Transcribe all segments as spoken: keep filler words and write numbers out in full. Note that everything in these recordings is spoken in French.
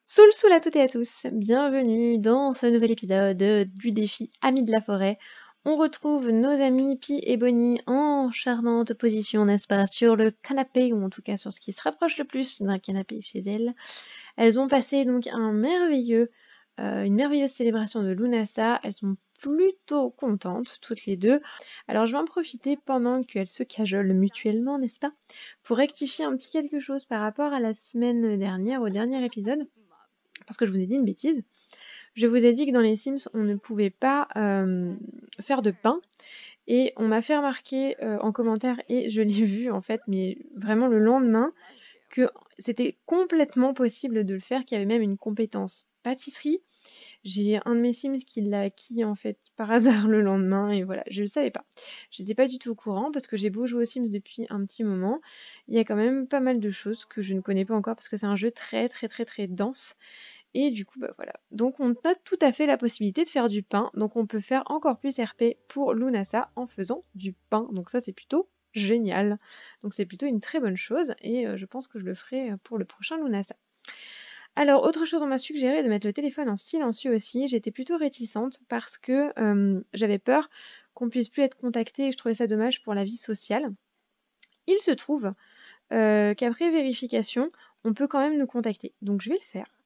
Soul soul à toutes et à tous, bienvenue dans ce nouvel épisode du défi Amis de la forêt. On retrouve nos amis Pi et Bonnie en charmante position, n'est-ce pas, sur le canapé, ou en tout cas sur ce qui se rapproche le plus d'un canapé chez elles. Elles ont passé donc un merveilleux, euh, une merveilleuse célébration de Lunasa. Elles sont plutôt contentes, toutes les deux. Alors je vais en profiter pendant qu'elles se cajolent mutuellement, n'est-ce pas, pour rectifier un petit quelque chose par rapport à la semaine dernière, au dernier épisode. Parce que je vous ai dit une bêtise. Je vous ai dit que dans les Sims, on ne pouvait pas euh, faire de pain. Et on m'a fait remarquer euh, en commentaire, et je l'ai vu en fait, mais vraiment le lendemain, que c'était complètement possible de le faire, qu'il y avait même une compétence pâtisserie. J'ai un de mes Sims qui l'a acquis en fait par hasard le lendemain, et voilà, je ne savais pas. Je n'étais pas du tout au courant, parce que j'ai beau jouer aux Sims depuis un petit moment, il y a quand même pas mal de choses que je ne connais pas encore, parce que c'est un jeu très très très très dense. Et du coup, bah voilà. Donc on a tout à fait la possibilité de faire du pain. Donc on peut faire encore plus R P pour Lunasa en faisant du pain. Donc ça c'est plutôt génial. Donc c'est plutôt une très bonne chose. Et euh, je pense que je le ferai pour le prochain Lunasa. Alors autre chose, on m'a suggéré de mettre le téléphone en silencieux aussi. J'étais plutôt réticente parce que euh, j'avais peur qu'on puisse plus être contacté et je trouvais ça dommage pour la vie sociale. Il se trouve euh, qu'après vérification, on peut quand même nous contacter. Donc je vais le faire.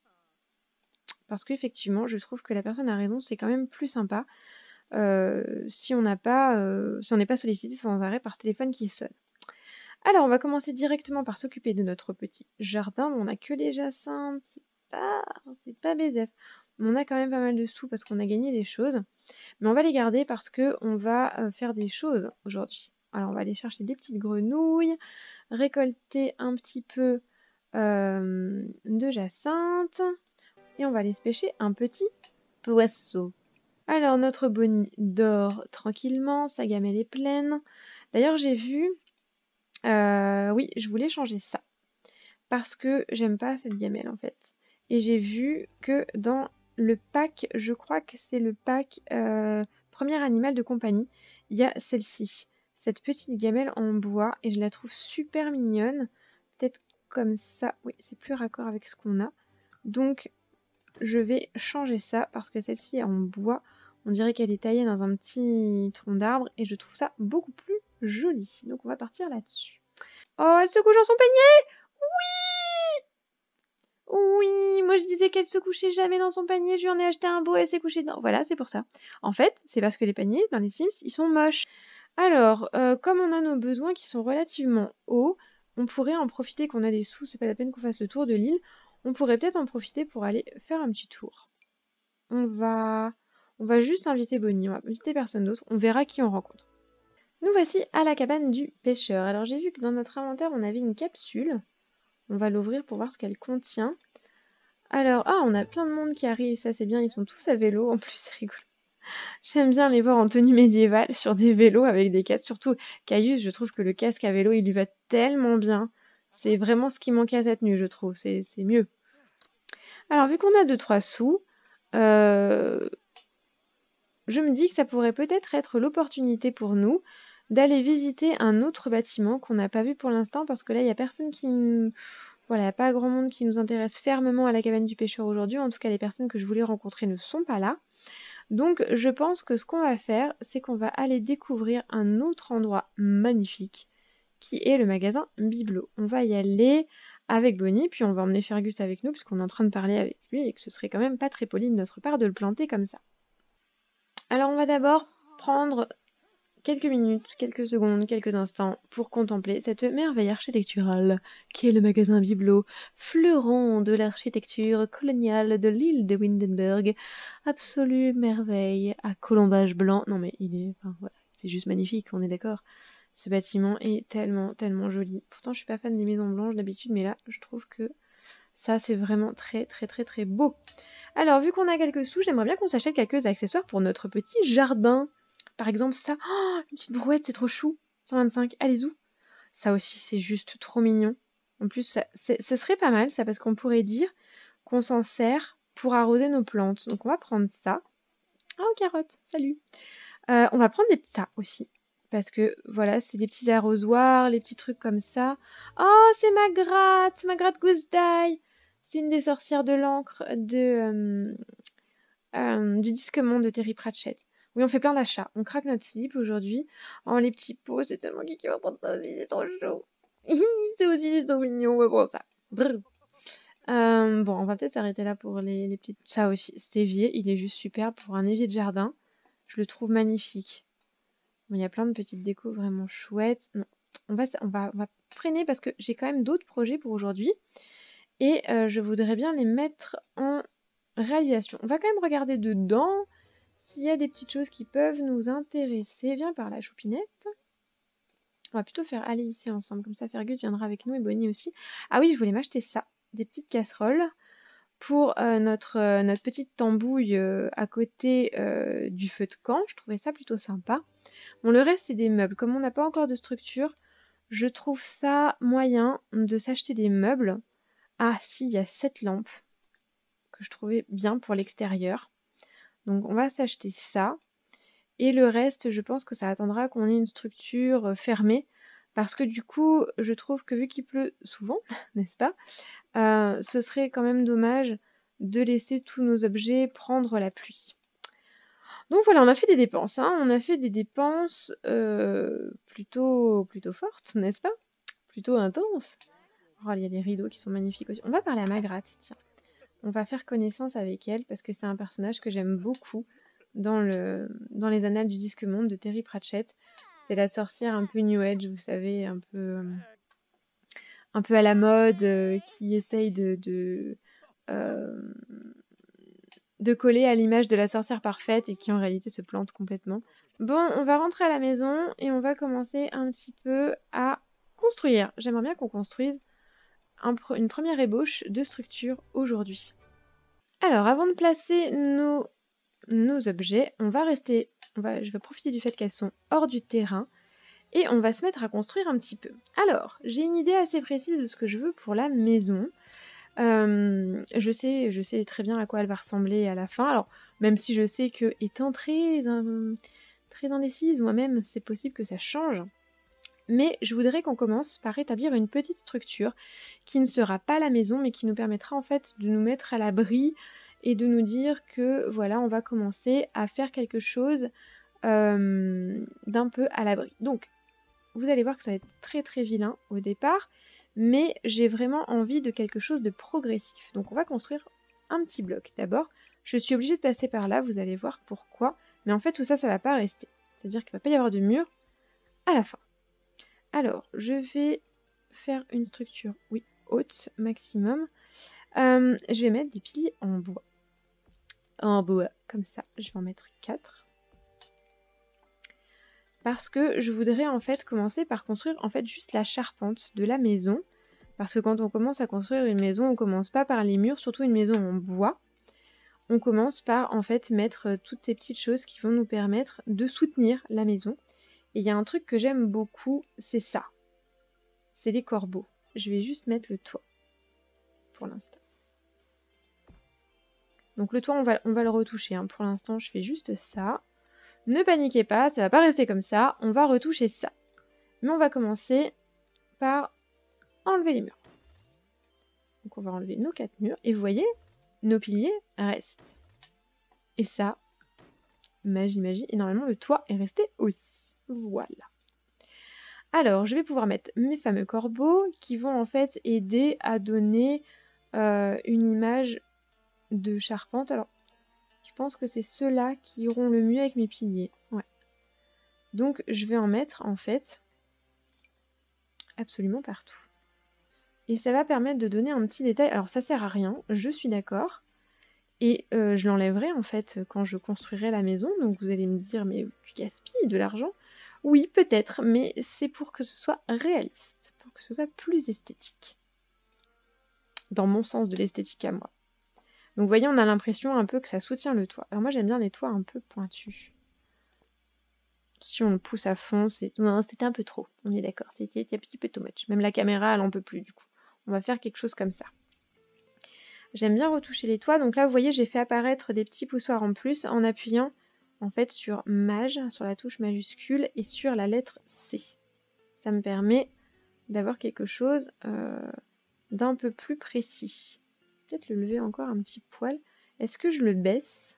Parce qu'effectivement, je trouve que la personne a raison, c'est quand même plus sympa euh, si on n'a pas, euh, si on n'est pas sollicité sans arrêt par ce téléphone qui sonne. Alors, on va commencer directement par s'occuper de notre petit jardin. Bon, on n'a que les jacinthes, c'est pas, c'est pas B Z F. Mais on a quand même pas mal de sous parce qu'on a gagné des choses. Mais on va les garder parce que on va euh, faire des choses aujourd'hui. Alors, on va aller chercher des petites grenouilles, récolter un petit peu euh, de jacinthe. Et on va aller se pêcher un petit poisson. Alors notre Bonnie dort tranquillement, sa gamelle est pleine. D'ailleurs j'ai vu, euh, oui je voulais changer ça, parce que j'aime pas cette gamelle en fait. Et j'ai vu que dans le pack, je crois que c'est le pack euh, premier animal de compagnie, il y a celle-ci, cette petite gamelle en bois, et je la trouve super mignonne. Peut-être comme ça, oui c'est plus raccord avec ce qu'on a. Donc je vais changer ça parce que celle-ci est en bois. On dirait qu'elle est taillée dans un petit tronc d'arbre et je trouve ça beaucoup plus joli. Donc on va partir là-dessus. Oh, elle se couche dans son panier! Oui! Oui, moi je disais qu'elle se couchait jamais dans son panier, je lui en ai acheté un beau, elle s'est couchée dedans. Voilà, c'est pour ça. En fait, c'est parce que les paniers dans les Sims, ils sont moches. Alors, euh, comme on a nos besoins qui sont relativement hauts, on pourrait en profiter qu'on a des sous, c'est pas la peine qu'on fasse le tour de l'île. On pourrait peut-être en profiter pour aller faire un petit tour. On va, on va juste inviter Bonnie, on va inviter personne d'autre, on verra qui on rencontre. Nous voici à la cabane du pêcheur. Alors j'ai vu que dans notre inventaire on avait une capsule. On va l'ouvrir pour voir ce qu'elle contient. Alors, ah, on a plein de monde qui arrive, ça c'est bien, ils sont tous à vélo, en plus c'est rigolo. J'aime bien les voir en tenue médiévale sur des vélos avec des casques, surtout Caius, je trouve que le casque à vélo il lui va tellement bien. C'est vraiment ce qui manquait à cette tenue, je trouve, c'est mieux. Alors vu qu'on a deux trois sous, euh, je me dis que ça pourrait peut-être être l'opportunité pour nous d'aller visiter un autre bâtiment qu'on n'a pas vu pour l'instant, parce que là, il n'y a personne qui nous... Voilà, il n'y a pas grand monde qui nous intéresse fermement à la cabane du pêcheur aujourd'hui. En tout cas, les personnes que je voulais rencontrer ne sont pas là. Donc, je pense que ce qu'on va faire, c'est qu'on va aller découvrir un autre endroit magnifique, qui est le magasin Biblo. On va y aller avec Bonnie, puis on va emmener Fergus avec nous, puisqu'on est en train de parler avec lui, et que ce serait quand même pas très poli de notre part de le planter comme ça. Alors on va d'abord prendre quelques minutes, quelques secondes, quelques instants pour contempler cette merveille architecturale qui est le magasin Biblo, fleuron de l'architecture coloniale de l'île de Windenburg. Absolue merveille à colombage blanc. Non mais il est... Enfin voilà, c'est juste magnifique, on est d'accord. Ce bâtiment est tellement, tellement joli. Pourtant je suis pas fan des maisons blanches d'habitude, mais là je trouve que ça c'est vraiment très, très, très, très beau. Alors, vu qu'on a quelques sous, j'aimerais bien qu'on s'achète quelques accessoires pour notre petit jardin. Par exemple, ça. Oh, une petite brouette, c'est trop chou. cent vingt-cinq, allez où? Ça aussi, c'est juste trop mignon. En plus, ça, ça serait pas mal, ça, parce qu'on pourrait dire qu'on s'en sert pour arroser nos plantes. Donc, on va prendre ça. Oh, carotte, salut. Euh, on va prendre des ça aussi. Parce que, voilà, c'est des petits arrosoirs, les petits trucs comme ça. Oh, c'est ma gratte, ma gratte gousse d'ail. c'est une des sorcières de l'encre de, euh, euh, du Disque Monde de Terry Pratchett. Oui, on fait plein d'achats. On craque notre slip aujourd'hui. Oh, les petits pots, c'est tellement qui va prendre ça aussi, c'est trop chaud. C'est aussi, c'est trop mignon, on va prendre ça. Brr. Euh, bon, on va peut-être s'arrêter là pour les, les petites... Ça aussi, cet évier, il est juste superbe pour un évier de jardin. Je le trouve magnifique. Bon, il y a plein de petites décos vraiment chouettes. Non, on va, on va, on va freiner parce que j'ai quand même d'autres projets pour aujourd'hui. Et euh, je voudrais bien les mettre en réalisation. On va quand même regarder dedans s'il y a des petites choses qui peuvent nous intéresser. Viens par la choupinette. On va plutôt faire aller ici ensemble. Comme ça, Fergus viendra avec nous et Bonnie aussi. Ah oui, je voulais m'acheter ça. Des petites casseroles pour euh, notre, euh, notre petite tambouille euh, à côté euh, du feu de camp. Je trouvais ça plutôt sympa. Bon, le reste, c'est des meubles. Comme on n'a pas encore de structure, je trouve ça moyen de s'acheter des meubles. Ah, si, il y a cette lampe que je trouvais bien pour l'extérieur. Donc, on va s'acheter ça. Et le reste, je pense que ça attendra qu'on ait une structure fermée. Parce que du coup, je trouve que vu qu'il pleut souvent, n'est-ce pas, euh, ce serait quand même dommage de laisser tous nos objets prendre la pluie. Donc voilà, on a fait des dépenses. Hein. On a fait des dépenses euh, plutôt, plutôt fortes, n'est-ce pas? Plutôt intenses. Oh, il y a les rideaux qui sont magnifiques aussi. On va parler à Magrat, tiens. On va faire connaissance avec elle parce que c'est un personnage que j'aime beaucoup dans, le, dans les annales du Disque Monde de Terry Pratchett. C'est la sorcière un peu New Age, vous savez, un peu, un peu à la mode, euh, qui essaye de, de, euh, de coller à l'image de la sorcière parfaite et qui en réalité se plante complètement. Bon, on va rentrer à la maison et on va commencer un petit peu à construire. J'aimerais bien qu'on construise un, une première ébauche de structure aujourd'hui. Alors, avant de placer nos, nos objets, on va rester, on va, je vais profiter du fait qu'elles sont hors du terrain et on va se mettre à construire un petit peu. Alors, j'ai une idée assez précise de ce que je veux pour la maison. Euh, je sais, je sais très bien à quoi elle va ressembler à la fin. Alors, même si je sais que, étant très, euh, très indécise moi-même, c'est possible que ça change. Mais je voudrais qu'on commence par établir une petite structure qui ne sera pas la maison, mais qui nous permettra en fait de nous mettre à l'abri et de nous dire que voilà, on va commencer à faire quelque chose euh, d'un peu à l'abri. Donc, vous allez voir que ça va être très très vilain au départ, mais j'ai vraiment envie de quelque chose de progressif. Donc on va construire un petit bloc. D'abord, je suis obligée de passer par là, vous allez voir pourquoi. Mais en fait, tout ça, ça va pas rester. C'est-à-dire qu'il va pas y avoir de mur à la fin. Alors, je vais faire une structure, oui, haute, maximum. Euh, je vais mettre des piliers en bois. En bois, comme ça. Je vais en mettre quatre. Parce que je voudrais en fait commencer par construire en fait juste la charpente de la maison. Parce que quand on commence à construire une maison, on commence pas par les murs, surtout une maison en bois. On commence par en fait mettre toutes ces petites choses qui vont nous permettre de soutenir la maison. Et il y a un truc que j'aime beaucoup, c'est ça. C'est les corbeaux. Je vais juste mettre le toit pour l'instant. Donc le toit, on va, on va le retoucher. Hein. Pour l'instant, je fais juste ça. Ne paniquez pas, ça va pas rester comme ça. On va retoucher ça. Mais on va commencer par enlever les murs. Donc on va enlever nos quatre murs. Et vous voyez, nos piliers restent. Et ça, magie, magie. Et normalement, le toit est resté aussi. Voilà. Alors, je vais pouvoir mettre mes fameux corbeaux qui vont en fait aider à donner euh, une image de charpente. Alors, je pense que c'est ceux-là qui iront le mieux avec mes piliers. Ouais. Donc, je vais en mettre en fait absolument partout. Et ça va permettre de donner un petit détail. Alors, ça sert à rien, je suis d'accord. Et euh, je l'enlèverai en fait quand je construirai la maison. Donc, vous allez me dire, mais tu gaspilles de l'argent? Oui, peut-être, mais c'est pour que ce soit réaliste, pour que ce soit plus esthétique. Dans mon sens de l'esthétique à moi. Donc vous voyez, on a l'impression un peu que ça soutient le toit. Alors moi j'aime bien les toits un peu pointus. Si on le pousse à fond, c'est... Non, c'était un peu trop, on est d'accord, c'était un petit peu too much. Même la caméra, elle en peut plus du coup. On va faire quelque chose comme ça. J'aime bien retoucher les toits, donc là vous voyez, j'ai fait apparaître des petits poussoirs en plus en appuyant en fait sur Maj, sur la touche majuscule et sur la lettre C. Ça me permet d'avoir quelque chose euh, d'un peu plus précis. peut-être le lever encore un petit poil. Est-ce que je le baisse?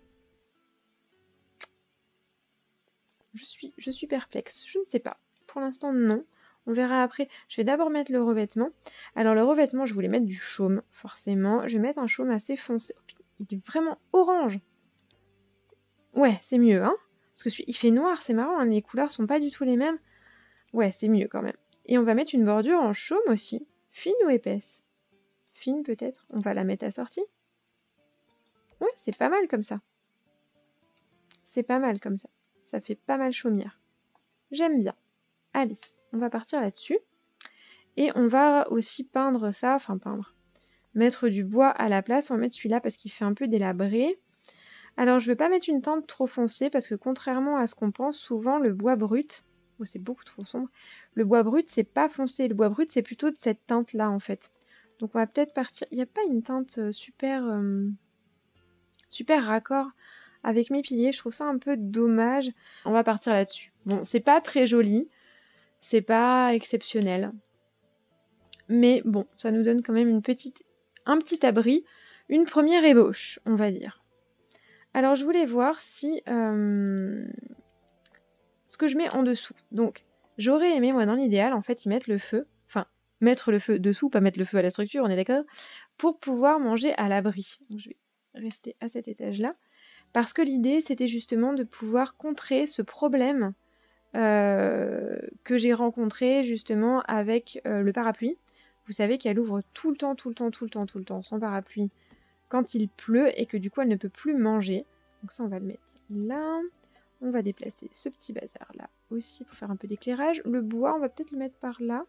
je suis, je suis perplexe. Je ne sais pas. Pour l'instant, non. On verra après. Je vais d'abord mettre le revêtement. Alors, le revêtement, je voulais mettre du chaume, forcément. Je vais mettre un chaume assez foncé. Il est vraiment orange. Ouais, c'est mieux, hein. Parce que celui, il fait noir, c'est marrant, hein, les couleurs sont pas du tout les mêmes. Ouais, c'est mieux quand même. Et on va mettre une bordure en chaume aussi. Fine ou épaisse? Fine peut-être. On va la mettre assortie. Ouais, c'est pas mal comme ça. C'est pas mal comme ça. Ça fait pas mal chaumière. J'aime bien. Allez, on va partir là-dessus. Et on va aussi peindre ça, enfin peindre. Mettre du bois à la place. On va mettre celui-là parce qu'il fait un peu délabré. Alors, je ne vais pas mettre une teinte trop foncée parce que contrairement à ce qu'on pense, souvent le bois brut, oh, c'est beaucoup trop sombre, le bois brut, c'est pas foncé. Le bois brut, c'est plutôt de cette teinte-là, en fait. Donc, on va peut-être partir... Il n'y a pas une teinte super, euh, super raccord avec mes piliers. Je trouve ça un peu dommage. On va partir là-dessus. Bon, c'est pas très joli. C'est pas exceptionnel. Mais bon, ça nous donne quand même une petite, un petit abri. Une première ébauche, on va dire. Alors, je voulais voir si... Euh, ce que je mets en dessous. Donc, j'aurais aimé, moi, dans l'idéal, en fait, y mettre le feu. Enfin, mettre le feu dessous, pas mettre le feu à la structure, on est d'accord? Pour pouvoir manger à l'abri. Donc, je vais rester à cet étage-là. Parce que l'idée, c'était justement de pouvoir contrer ce problème euh, que j'ai rencontré, justement, avec euh, le parapluie. Vous savez qu'elle ouvre tout le temps, tout le temps, tout le temps, tout le temps, son parapluie quand il pleut et que du coup elle ne peut plus manger. Donc ça on va le mettre là. On va déplacer ce petit bazar là aussi pour faire un peu d'éclairage. Le bois on va peut-être le mettre par là.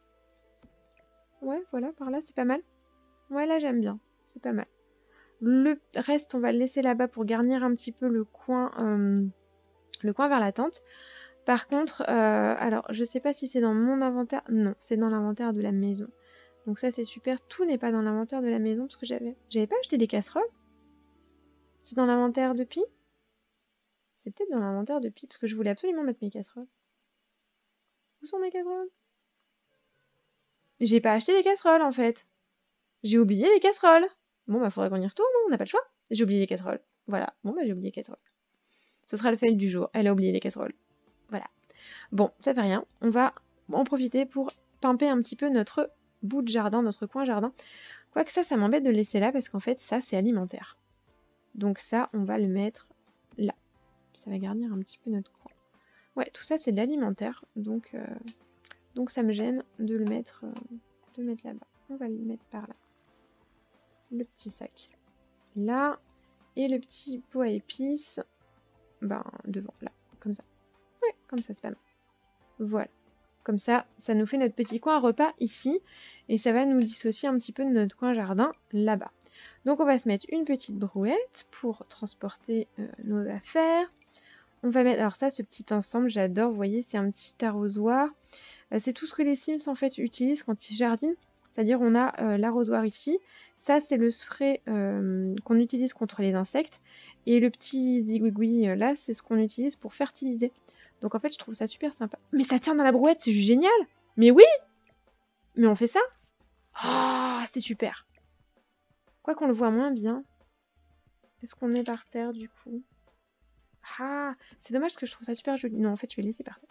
Ouais voilà par là c'est pas mal. Ouais là j'aime bien, c'est pas mal. Le reste on va le laisser là-bas pour garnir un petit peu le coin, euh, le coin vers la tente. Par contre, euh, alors je sais pas si c'est dans mon inventaire. Non, c'est dans l'inventaire de la maison. Donc ça c'est super, tout n'est pas dans l'inventaire de la maison parce que j'avais j'avais pas acheté des casseroles. C'est dans l'inventaire de Pi? C'est peut-être dans l'inventaire de Pi parce que je voulais absolument mettre mes casseroles. Où sont mes casseroles? J'ai pas acheté les casseroles en fait. J'ai oublié les casseroles. Bon bah faudrait qu'on y retourne, on n'a pas le choix. J'ai oublié les casseroles. Voilà, bon bah j'ai oublié les casseroles. Ce sera le fail du jour, elle a oublié les casseroles. Voilà. Bon, ça fait rien, on va en profiter pour pimper un petit peu notre bout de jardin, notre coin jardin. Quoique ça, ça m'embête de le laisser là parce qu'en fait, ça, c'est alimentaire. Donc ça, on va le mettre là. Ça va garnir un petit peu notre coin. Ouais, tout ça, c'est de l'alimentaire. Donc, euh, donc ça me gêne de le mettre, euh, de le mettre là-bas. On va le mettre par là. Le petit sac là. Et le petit pot à épices, ben, devant, là. Comme ça. Ouais, comme ça, c'est pas mal. Voilà. Comme ça, ça nous fait notre petit coin repas ici. Et ça va nous dissocier un petit peu de notre coin jardin là-bas. Donc on va se mettre une petite brouette pour transporter euh, nos affaires. On va mettre, alors ça, ce petit ensemble, j'adore, vous voyez, c'est un petit arrosoir. Euh, c'est tout ce que les Sims en fait utilisent quand ils jardinent. C'est-à-dire on a euh, l'arrosoir ici. Ça, c'est le spray euh, qu'on utilise contre les insectes. Et le petit zigouigoui euh, là, c'est ce qu'on utilise pour fertiliser. Donc en fait, je trouve ça super sympa. Mais ça tient dans la brouette, c'est juste génial. Mais oui. Mais on fait ça. Ah, oh, c'est super. Quoi qu'on le voit moins bien. Est-ce qu'on est par terre du coup? Ah, c'est dommage parce que je trouve ça super joli. Non, en fait, je vais laisser par terre.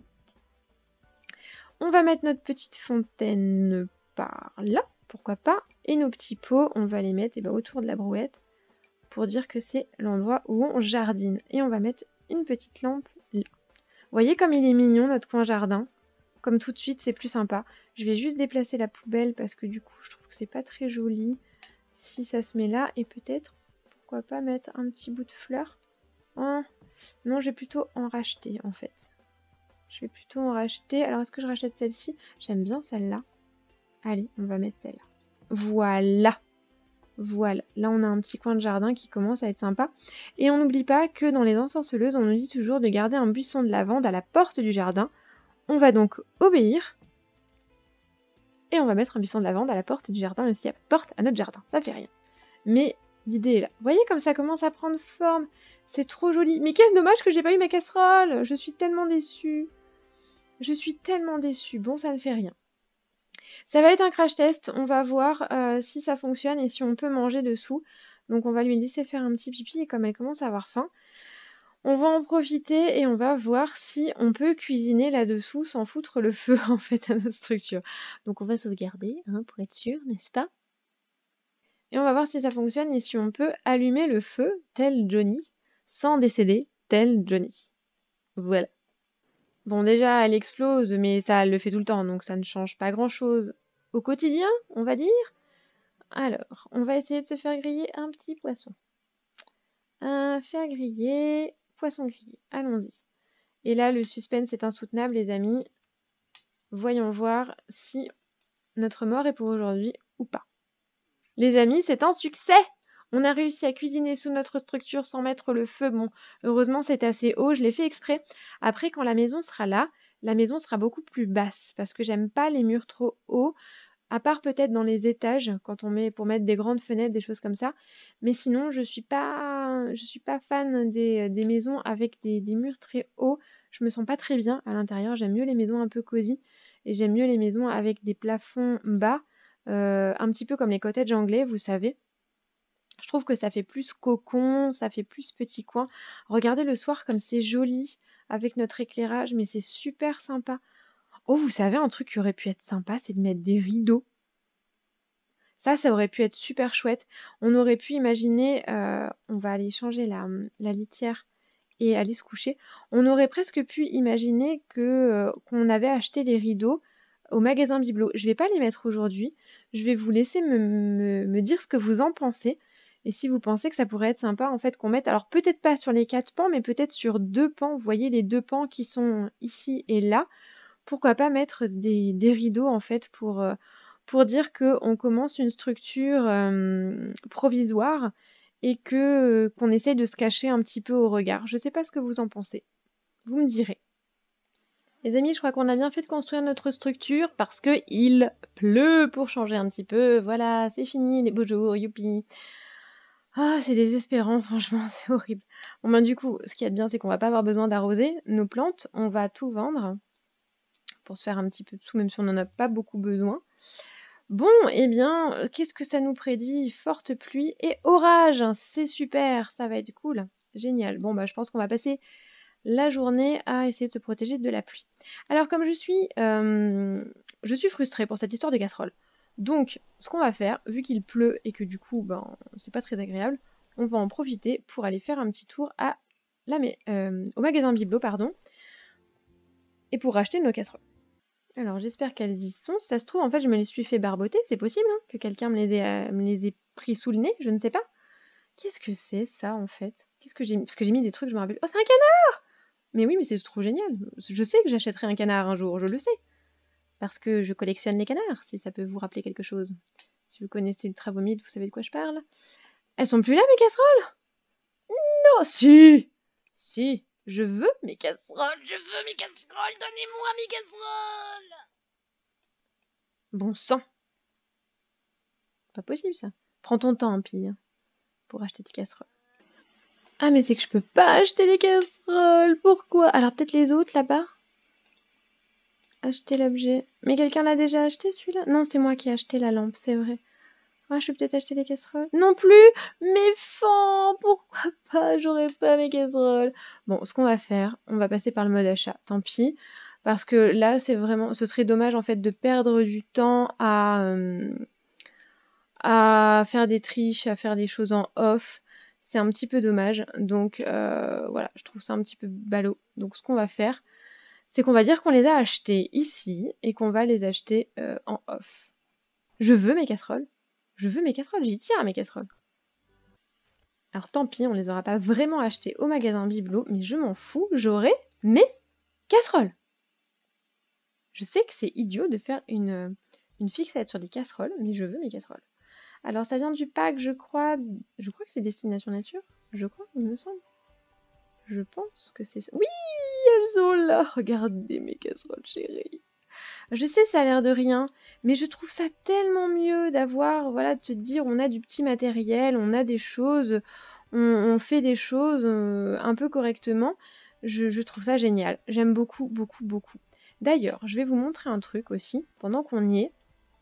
On va mettre notre petite fontaine par là, pourquoi pas. Et nos petits pots, on va les mettre eh ben, autour de la brouette pour dire que c'est l'endroit où on jardine. Et on va mettre une petite lampe là. Vous voyez comme il est mignon notre coin jardin? Comme tout de suite, c'est plus sympa. Je vais juste déplacer la poubelle parce que du coup, je trouve que c'est pas très joli si ça se met là. Et peut-être, pourquoi pas mettre un petit bout de fleur. Oh, non, je vais plutôt en racheter en fait. Je vais plutôt en racheter. Alors, est-ce que je rachète celle-ci? J'aime bien celle-là. Allez, on va mettre celle-là. Voilà. Voilà. Là, on a un petit coin de jardin qui commence à être sympa. Et on n'oublie pas que dans les ensorceleuses, on nous dit toujours de garder un buisson de lavande à la porte du jardin. On va donc obéir. Et on va mettre un buisson de lavande à la porte du jardin, même s'il n'y a pas de porte à notre jardin. Ça fait rien. Mais l'idée est là. Vous voyez comme ça commence à prendre forme. C'est trop joli. Mais quel dommage que j'ai pas eu ma casserole. Je suis tellement déçue. Je suis tellement déçue. Bon, ça ne fait rien. Ça va être un crash test, on va voir euh, si ça fonctionne et si on peut manger dessous. Donc on va lui laisser faire un petit pipi et comme elle commence à avoir faim, on va en profiter et on va voir si on peut cuisiner là-dessous sans foutre le feu en fait à notre structure. Donc on va sauvegarder hein, pour être sûr, n'est-ce pas? Et on va voir si ça fonctionne et si on peut allumer le feu tel Johnny sans décéder tel Johnny. Voilà. Bon déjà elle explose mais ça elle le fait tout le temps donc ça ne change pas grand-chose au quotidien on va dire. Alors on va essayer de se faire griller un petit poisson. Un faire griller, poisson grillé, allons-y. Et là, le suspense est insoutenable, les amis. Voyons voir si notre mort est pour aujourd'hui ou pas. Les amis, c'est un succès! On a réussi à cuisiner sous notre structure sans mettre le feu. Bon, heureusement, c'est assez haut, je l'ai fait exprès. Après, quand la maison sera là, la maison sera beaucoup plus basse parce que j'aime pas les murs trop hauts. À part peut-être dans les étages, quand on met pour mettre des grandes fenêtres, des choses comme ça. Mais sinon, je suis pas, je suis pas fan des, des maisons avec des, des murs très hauts. Je me sens pas très bien à l'intérieur. J'aime mieux les maisons un peu cosy et j'aime mieux les maisons avec des plafonds bas, euh, un petit peu comme les cottages anglais, vous savez. Je trouve que ça fait plus cocon, ça fait plus petit coin. Regardez le soir comme c'est joli avec notre éclairage, mais c'est super sympa. Oh, vous savez, un truc qui aurait pu être sympa, c'est de mettre des rideaux. Ça, ça aurait pu être super chouette. On aurait pu imaginer, euh, on va aller changer la, la litière et aller se coucher. On aurait presque pu imaginer que euh, qu'on avait acheté les rideaux au magasin Biblo. Je vais pas les mettre aujourd'hui. Je vais vous laisser me, me, me dire ce que vous en pensez. Et si vous pensez que ça pourrait être sympa, en fait, qu'on mette, alors peut-être pas sur les quatre pans, mais peut-être sur deux pans. Vous voyez les deux pans qui sont ici et là. Pourquoi pas mettre des, des rideaux en fait pour, euh, pour dire qu'on commence une structure euh, provisoire et que qu'on essaye de se cacher un petit peu au regard. Je ne sais pas ce que vous en pensez. Vous me direz. Les amis, je crois qu'on a bien fait de construire notre structure parce que il pleut pour changer un petit peu. Voilà, c'est fini les beaux jours, youpi. Ah, c'est désespérant, franchement, c'est horrible. Bon ben du coup, ce qui est bien, c'est qu'on va pas avoir besoin d'arroser nos plantes. On va tout vendre pour se faire un petit peu de sous, même si on n'en a pas beaucoup besoin. Bon, eh bien, euh, qu'est-ce que ça nous prédit? Forte pluie et orage. C'est super, ça va être cool. Génial. Bon, bah, je pense qu'on va passer la journée à essayer de se protéger de la pluie. Alors, comme je suis, euh, je suis frustrée pour cette histoire de casserole. Donc, ce qu'on va faire, vu qu'il pleut et que du coup, ben, c'est pas très agréable, on va en profiter pour aller faire un petit tour à la, euh, au magasin Biblo, pardon, et pour racheter nos casseroles. Alors j'espère qu'elles y sont. Si ça se trouve, en fait, je me les suis fait barboter. C'est possible hein, que quelqu'un me, les ait, euh, me les ait pris sous le nez. Je ne sais pas. Qu'est-ce que c'est ça, en fait? Qu'est-ce que j'ai mis? Parce que j'ai mis des trucs, je me rappelle. Oh, c'est un canard! Mais oui, mais c'est trop génial. Je sais que j'achèterai un canard un jour, je le sais. Parce que je collectionne les canards, si ça peut vous rappeler quelque chose. Si vous connaissez le Travaumide, vous savez de quoi je parle. Elles sont plus là, mes casseroles? Non, si! Si, je veux mes casseroles, je veux mes casseroles, donnez-moi mes casseroles! Bon sang! Pas possible ça. Prends ton temps, Pille, pour acheter tes casseroles. Ah, mais c'est que je peux pas acheter les casseroles. Pourquoi? Alors peut-être les autres là-bas? Acheter l'objet. Mais quelqu'un l'a déjà acheté celui-là? Non, c'est moi qui ai acheté la lampe, c'est vrai. Ah, je peux peut-être acheter les casseroles? Non plus! Mais fan! Pourquoi pas? J'aurais pas mes casseroles. Bon, ce qu'on va faire, on va passer par le mode achat. Tant pis. Parce que là, c'est vraiment... Ce serait dommage en fait de perdre du temps à... Euh, à faire des triches, à faire des choses en off. C'est un petit peu dommage. Donc euh, voilà, je trouve ça un petit peu ballot. Donc ce qu'on va faire, c'est qu'on va dire qu'on les a achetés ici et qu'on va les acheter euh, en off. Je veux mes casseroles. Je veux mes casseroles, j'y tiens à mes casseroles. Alors tant pis, on les aura pas vraiment achetées au magasin Biblo, mais je m'en fous, j'aurai mes casseroles. Je sais que c'est idiot de faire une, une fixette sur des casseroles, mais je veux mes casseroles. Alors ça vient du pack, je crois, je crois que c'est Destination Nature, je crois, il me semble. Je pense que c'est ça. Oui, elles sont là, regardez mes casseroles chéries. Je sais, ça a l'air de rien, mais je trouve ça tellement mieux d'avoir, voilà, de se dire, on a du petit matériel, on a des choses, on, on fait des choses euh, un peu correctement. Je, je trouve ça génial. J'aime beaucoup, beaucoup, beaucoup. D'ailleurs, je vais vous montrer un truc aussi, pendant qu'on y est.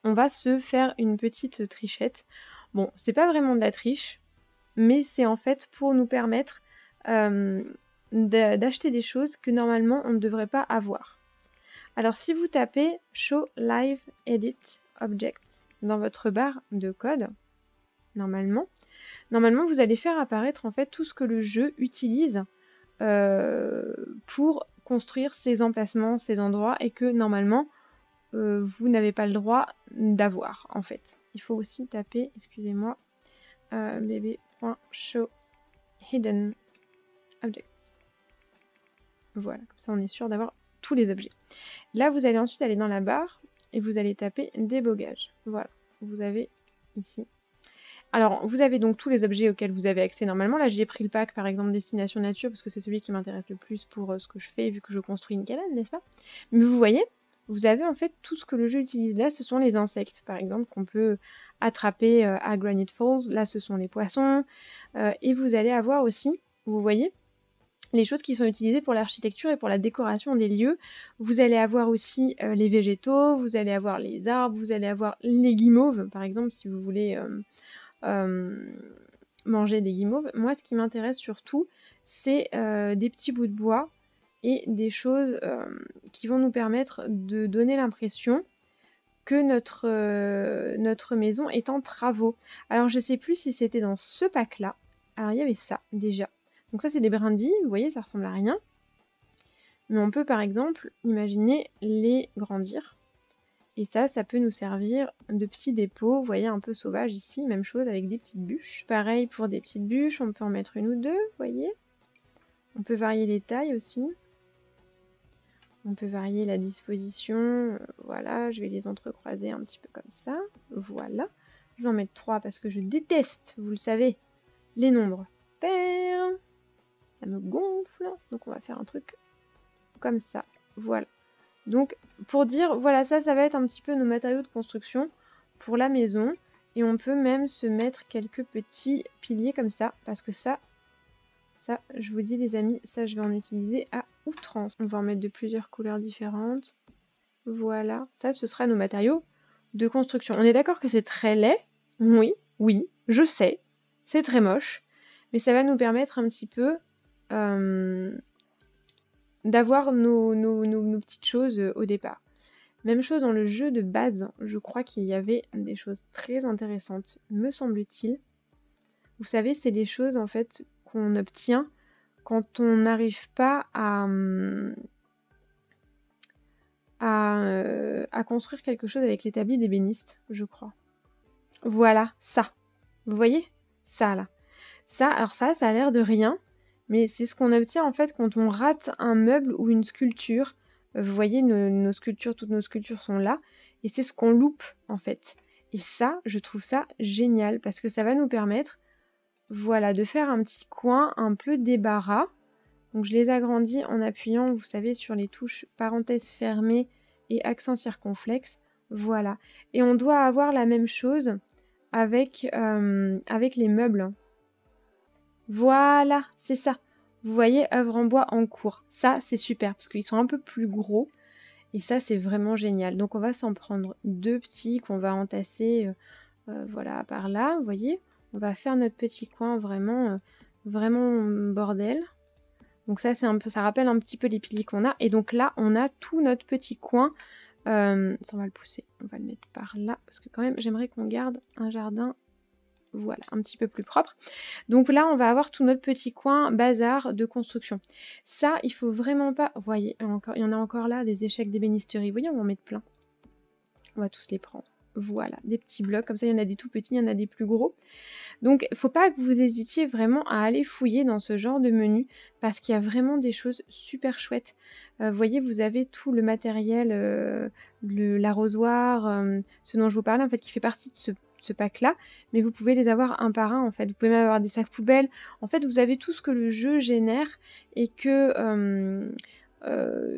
on va se faire une petite trichette. Bon, c'est pas vraiment de la triche, mais c'est en fait pour nous permettre euh, d'acheter des choses que normalement on ne devrait pas avoir. Alors si vous tapez Show Live Edit Objects dans votre barre de code, normalement, normalement vous allez faire apparaître en fait tout ce que le jeu utilise euh, pour construire ces emplacements, ces endroits, et que normalement euh, vous n'avez pas le droit d'avoir en fait. Il faut aussi taper, excusez-moi, euh, bb.show hidden objects. Voilà, comme ça on est sûr d'avoir tous les objets. Là vous allez ensuite aller dans la barre et vous allez taper débogage. Voilà, vous avez ici. Alors vous avez donc tous les objets auxquels vous avez accès normalement. Là j'ai pris le pack par exemple destination nature parce que c'est celui qui m'intéresse le plus pour euh, ce que je fais vu que je construis une cabane, n'est-ce pas? Mais vous voyez, vous avez en fait tout ce que le jeu utilise. Là ce sont les insectes par exemple qu'on peut attraper euh, à Granite Falls. Là ce sont les poissons. Euh, et vous allez avoir aussi, vous voyez, les choses qui sont utilisées pour l'architecture et pour la décoration des lieux. Vous allez avoir aussi euh, les végétaux, vous allez avoir les arbres, vous allez avoir les guimauves, par exemple, si vous voulez euh, euh, manger des guimauves. Moi, ce qui m'intéresse surtout, c'est euh, des petits bouts de bois et des choses euh, qui vont nous permettre de donner l'impression que notre, euh, notre maison est en travaux. Alors, je ne sais plus si c'était dans ce pack-là. Alors, il y avait ça, déjà. Donc ça c'est des brindilles, vous voyez ça ressemble à rien. Mais on peut par exemple imaginer les grandir. Et ça, ça peut nous servir de petits dépôts, vous voyez un peu sauvage ici, même chose avec des petites bûches. Pareil pour des petites bûches, on peut en mettre une ou deux, vous voyez. On peut varier les tailles aussi. On peut varier la disposition, voilà, je vais les entrecroiser un petit peu comme ça, voilà. Je vais en mettre trois parce que je déteste, vous le savez, les nombres pairs. Ça me gonfle, donc on va faire un truc comme ça, voilà. Donc pour dire, voilà, ça, ça va être un petit peu nos matériaux de construction pour la maison, et on peut même se mettre quelques petits piliers comme ça, parce que ça, ça, je vous dis les amis, ça je vais en utiliser à outrance. On va en mettre de plusieurs couleurs différentes, voilà, ça ce sera nos matériaux de construction. On est d'accord que c'est très laid, oui, oui, je sais, c'est très moche, mais ça va nous permettre un petit peu Euh, d'avoir nos, nos, nos, nos petites choses euh, au départ. Même chose dans le jeu de base, je crois qu'il y avait des choses très intéressantes, me semble-t-il. Vous savez, c'est des choses en fait qu'on obtient quand on n'arrive pas à, à, euh, à construire quelque chose avec l'établi d'ébéniste, je crois. Voilà, ça. Vous voyez? Ça là. Ça, alors ça, ça a l'air de rien. Mais c'est ce qu'on obtient en fait quand on rate un meuble ou une sculpture. Vous voyez, nos, nos sculptures, toutes nos sculptures sont là. Et c'est ce qu'on loupe en fait. Et ça, je trouve ça génial parce que ça va nous permettre, voilà, de faire un petit coin un peu débarras. Donc je les agrandis en appuyant, vous savez, sur les touches parenthèse fermée et accent circonflexe. Voilà. Et on doit avoir la même chose avec, euh, avec les meubles. Voilà, c'est ça. Vous voyez, œuvre en bois en cours. Ça, c'est super, parce qu'ils sont un peu plus gros. Et ça, c'est vraiment génial. Donc, on va s'en prendre deux petits qu'on va entasser, euh, euh, voilà, par là. Vous voyez, on va faire notre petit coin vraiment, euh, vraiment bordel. Donc ça, c'est un peu, ça rappelle un petit peu les piliers qu'on a. Et donc là, on a tout notre petit coin. Euh, ça, on va le pousser. On va le mettre par là, parce que quand même, j'aimerais qu'on garde un jardin. Voilà, un petit peu plus propre. Donc là, on va avoir tout notre petit coin bazar de construction. Ça, il faut vraiment pas... Vous voyez, encore, il y en a encore là, des échecs d'ébénisterie. Vous voyez, on va en mettre plein. On va tous les prendre. Voilà, des petits blocs. Comme ça, il y en a des tout petits, il y en a des plus gros. Donc, il ne faut pas que vous hésitiez vraiment à aller fouiller dans ce genre de menu parce qu'il y a vraiment des choses super chouettes. Euh, vous voyez, vous avez tout le matériel, euh, l'arrosoir, euh, ce dont je vous parlais, en fait, qui fait partie de ce ce pack là, mais vous pouvez les avoir un par un en fait. Vous pouvez même avoir des sacs poubelles. En fait, vous avez tout ce que le jeu génère et que euh, euh,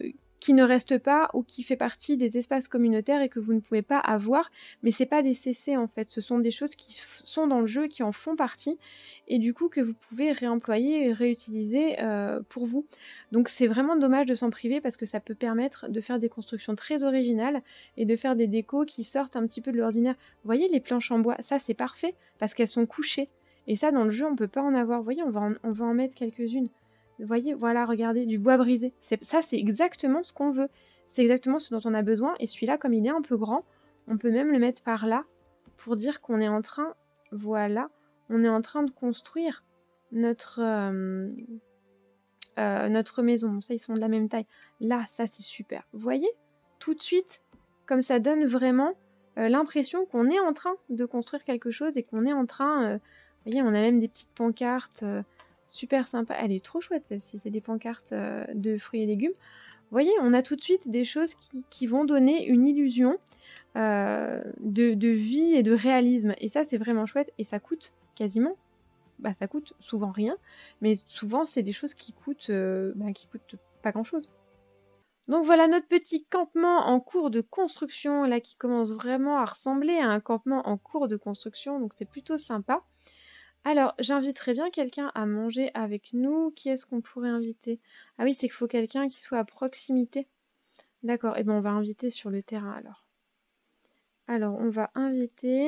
qui ne reste pas ou qui fait partie des espaces communautaires et que vous ne pouvez pas avoir, mais c'est pas des C C en fait, ce sont des choses qui sont dans le jeu, qui en font partie, et du coup que vous pouvez réemployer et réutiliser euh, pour vous. Donc c'est vraiment dommage de s'en priver parce que ça peut permettre de faire des constructions très originales et de faire des décos qui sortent un petit peu de l'ordinaire. Vous voyez les planches en bois, ça c'est parfait parce qu'elles sont couchées, et ça dans le jeu on peut pas en avoir. Vous voyez, on va en, on va en mettre quelques-unes. Vous voyez, voilà, regardez, du bois brisé. Ça, c'est exactement ce qu'on veut. C'est exactement ce dont on a besoin. Et celui-là, comme il est un peu grand, on peut même le mettre par là pour dire qu'on est en train, voilà, on est en train de construire notre, euh, euh, notre maison. Bon, ça, ils sont de la même taille. Là, ça, c'est super. Vous voyez, tout de suite, comme ça donne vraiment euh, l'impression qu'on est en train de construire quelque chose et qu'on est en train... Euh, vous voyez, on a même des petites pancartes... Euh, super sympa. Elle est trop chouette celle-ci. C'est des pancartes euh, de fruits et légumes. Vous voyez, on a tout de suite des choses qui, qui vont donner une illusion euh, de, de vie et de réalisme. Et ça, c'est vraiment chouette. Et ça coûte quasiment, bah ça coûte souvent rien. Mais souvent, c'est des choses qui coûtent, euh, bah, qui coûtent pas grand-chose. Donc voilà notre petit campement en cours de construction, là, qui commence vraiment à ressembler à un campement en cours de construction. Donc c'est plutôt sympa. Alors, j'inviterais bien quelqu'un à manger avec nous. Qui est-ce qu'on pourrait inviter? Ah oui, c'est qu'il faut quelqu'un qui soit à proximité. D'accord, et eh bien on va inviter sur le terrain alors. Alors, on va inviter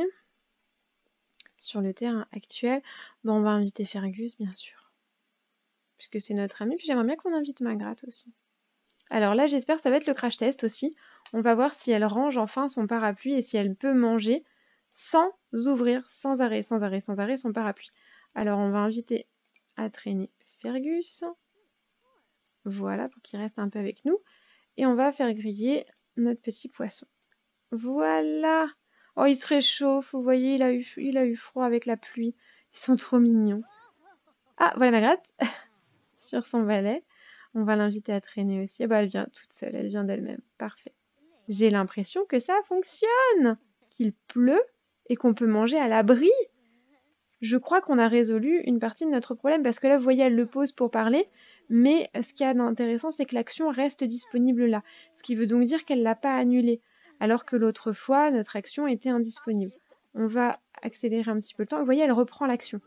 sur le terrain actuel. Bon, on va inviter Fergus, bien sûr. Puisque c'est notre ami. Puis j'aimerais bien qu'on invite Magrat aussi. Alors là, j'espère que ça va être le crash test aussi. On va voir si elle range enfin son parapluie et si elle peut manger sans ouvrir, sans arrêt, sans arrêt, sans arrêt son parapluie. Alors, on va inviter à traîner Fergus. Voilà, pour qu'il reste un peu avec nous. Et on va faire griller notre petit poisson. Voilà. Oh, il se réchauffe. Vous voyez, il a eu, il a eu froid avec la pluie. Ils sont trop mignons. Ah, voilà Magrat. Sur son balai. On va l'inviter à traîner aussi. Ah bah, elle vient toute seule. Elle vient d'elle-même. Parfait. J'ai l'impression que ça fonctionne. Qu'il pleut et qu'on peut manger à l'abri. Je crois qu'on a résolu une partie de notre problème. Parce que là, vous voyez, elle le pose pour parler. Mais ce qu'il y a d'intéressant, c'est que l'action reste disponible là. Ce qui veut donc dire qu'elle ne l'a pas annulée. Alors que l'autre fois, notre action était indisponible. On va accélérer un petit peu le temps. Vous voyez, elle reprend l'action.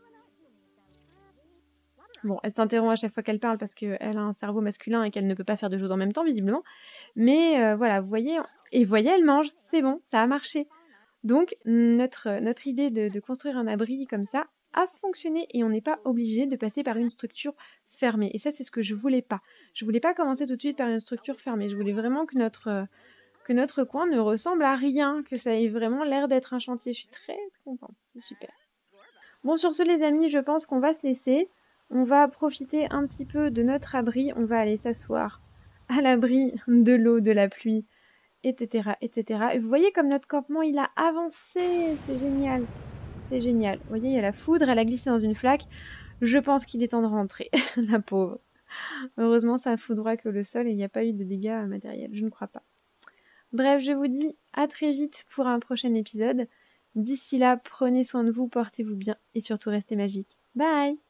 Bon, elle s'interrompt à chaque fois qu'elle parle parce qu'elle a un cerveau masculin et qu'elle ne peut pas faire deux choses en même temps, visiblement. Mais euh, voilà, vous voyez, et vous voyez, elle mange. C'est bon, ça a marché. Donc, notre, notre idée de, de construire un abri comme ça a fonctionné et on n'est pas obligé de passer par une structure fermée. Et ça, c'est ce que je voulais pas. Je voulais pas commencer tout de suite par une structure fermée. Je voulais vraiment que notre, que notre coin ne ressemble à rien, que ça ait vraiment l'air d'être un chantier. Je suis très, très contente. C'est super. Bon, sur ce, les amis, je pense qu'on va se laisser. On va profiter un petit peu de notre abri. On va aller s'asseoir à l'abri de l'eau, de la pluie, et cetera, et cetera. Et vous voyez comme notre campement, il a avancé. C'est génial. C'est génial. Vous voyez, il y a la foudre, elle a glissé dans une flaque. Je pense qu'il est temps de rentrer. La pauvre. Heureusement, ça foudroie que le sol et il n'y a pas eu de dégâts matériels. Je ne crois pas. Bref, je vous dis à très vite pour un prochain épisode. D'ici là, prenez soin de vous, portez-vous bien et surtout restez magiques. Bye!